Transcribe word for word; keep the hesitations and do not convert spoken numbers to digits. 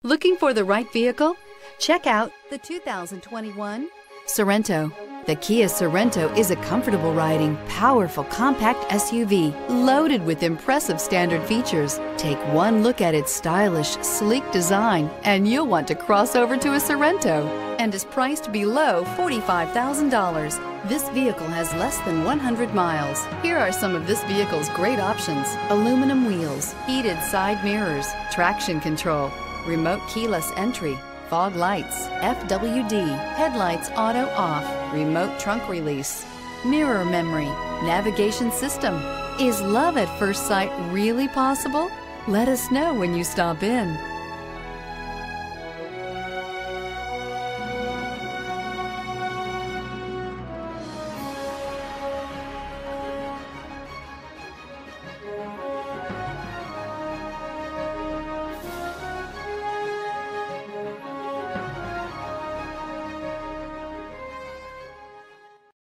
Looking for the right vehicle? Check out the two thousand twenty-one Sorento. The Kia Sorento is a comfortable riding, powerful compact S U V loaded with impressive standard features. Take one look at its stylish, sleek design and you'll want to cross over to a Sorento, and is priced below forty-five thousand dollars. This vehicle has less than one hundred miles. Here are some of this vehicle's great options: aluminum wheels, heated side mirrors, traction control, remote keyless entry, fog lights, F W D, headlights auto off, remote trunk release, mirror memory, navigation system. Is love at first sight really possible? Let us know when you stop in.